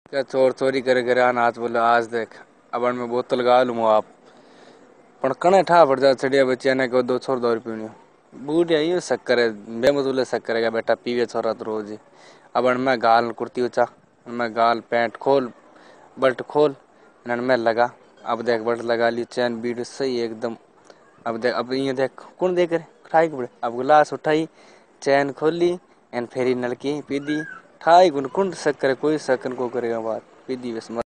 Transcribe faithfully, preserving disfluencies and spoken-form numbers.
क्या चोर चोरी करे करे आन आज बोले आज देख अब मैं बोतल गा लूँ आप पण कने ठा पड़ जा चढ़िया बच्चिया ने को दो छोर दो पीणी बूढ़िया ये शक्कर है बेमतुले शक्कर है बेटा पीवे छोरा तो रोज ही अब मैं गाल कुर्ती ऊंचा मैं गाल पैंट खोल बल्ट खोल नन में लगा अब देख बल्ट लगा ली चैन बीड़ सही एकदम अब देख अब ये देख कौन देख रहे ठाई पड़े अब गिलास उठाई चैन खोली एन फेरी नलकी पीदी ठाई गुन कुंड शक्कर कोई सकन को करेगा बात पीदी बस